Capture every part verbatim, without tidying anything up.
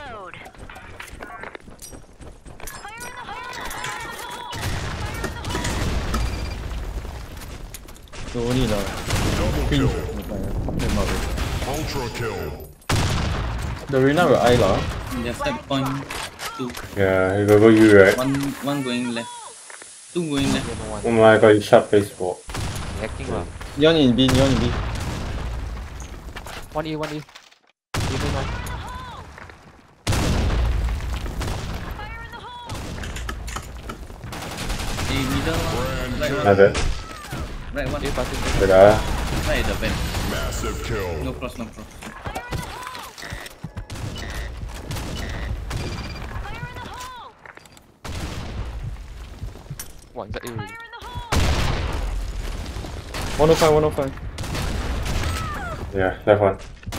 load. Don't need that. Double kill. Ultra kill. The arena will I lah. Left side point two. Yeah, you go go you right. One one going left. Two going left. Oh my god, you shot baseball. Hacking lah. Yon in B, Yon in B. One E, one E. Even one. The middle one. Right one. Not bad. Right one. Dia passing. Sudah. Right the back. Massive kill. No cross, no cross. Wah, inside A. one oh five, one oh five. Yeah, left one.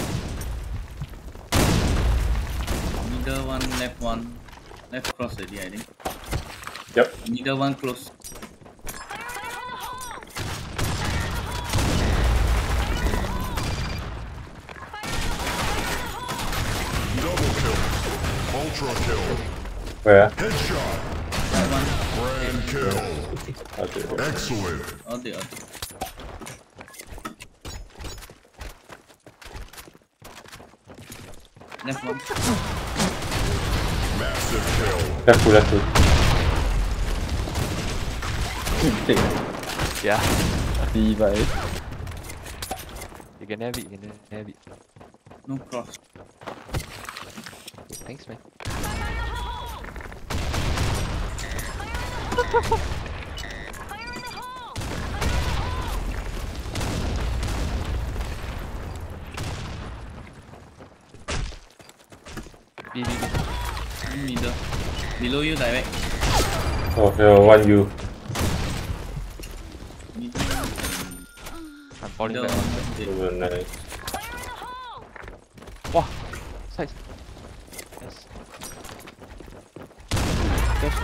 Middle one, left one. Left cross already, I think. Yep. Middle one close. Double kill. Ultra kill. Where? Headshot. Right one. Grand kill. Okay. Excellent. All the other. Left one. Massive kill. Left two, left two. Yeah. Device. You can have it, you can have it. No cross. Thanks, man. B, B, B. Middle. Below you direct. Oh, here, one U. Middle. I'm falling Middle back. one. Oh, nice. Wow! Size. Yes. Dash.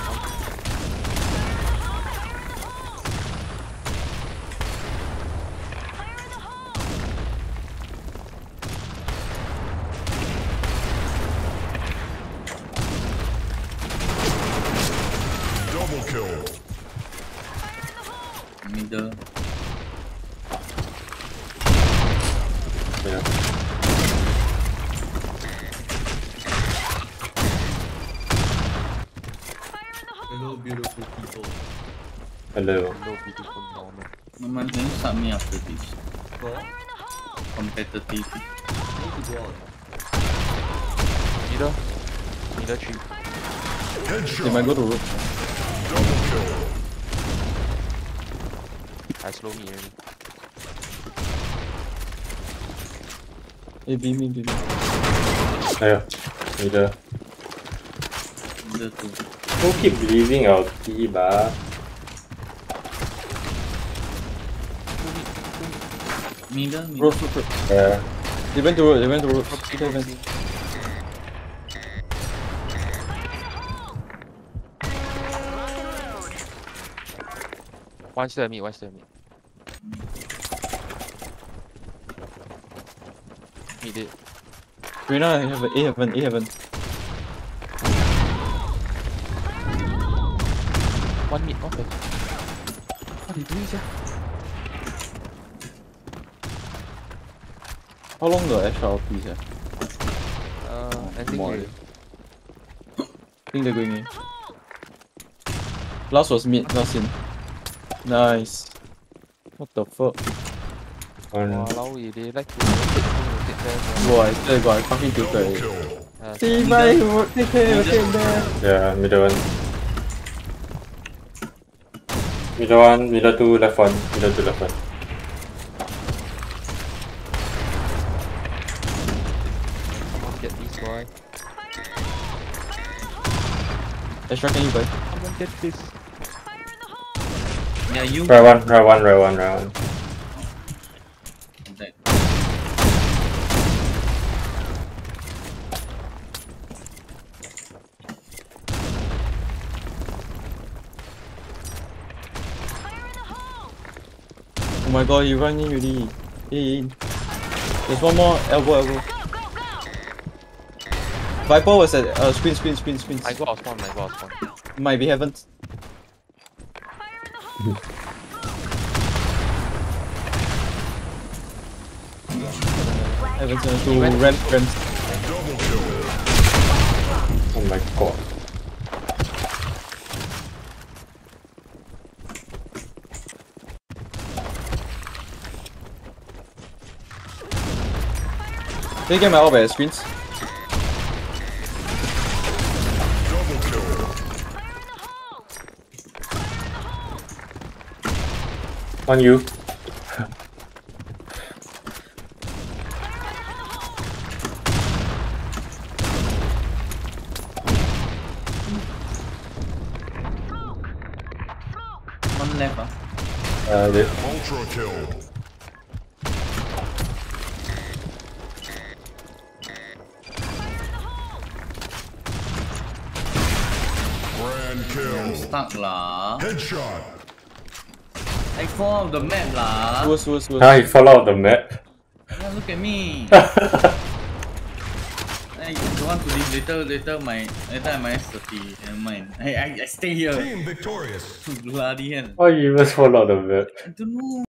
Double kill. Middle. Yeah. Hello, beautiful people. Hello. Low, beautiful, normal. Mama, can you start me after this? Go. Competitive. I need to go out. Middle. Middle three. They might Headshot. go to roof. Double kill. I slow me already. A B, B, B, B. Yeah. Middle. Middle two. Who keep leaving our T bar? Middle, middle. Roof, roof, roof. Yeah. They went to roof, they went to roof. They went. One still at me, one still at me. He did. Arena, I have A heaven, A heaven. One mid, okay. What are you doing, sir? How long the extra L P, sir? Uh, ending More. already. I think they're going in. Last was mid, last in. Nice. What the fuck? One. Walao, they like to take care. Bro, I still got a fucking Double tilted. kill. Uh, See, bye, take care, take care. Yeah, middle one. Middle one, middle two, left one. Middle two, left one. Come on, get this boy. Extra, can you buy? Come on, get this. Yeah, you. Right one, right one, right one, right one. That. Oh my god, you run in already. In, in. There's one more elbow, elbow. Viper was at uh, screen, screen, screen, screen. I go out spawn, I go out spawn. Might be haven't. Heaven's gonna do ramp, ramps. Double kill. Oh my god. Can you get my orb at screens? Double kill. On you. One left ah. Uh, the, Ultra kill. Grand kill. Stuck lah. Headshot. I fall off the map lah. Who's, who's, who's? ah, he fall out of the map. Yeah, look at me. I don't want to leave later. Later my later I minus thirty. Never mind. I I I stay here. Team victorious. Bloody hell. Why you even fall out of the map? I don't know.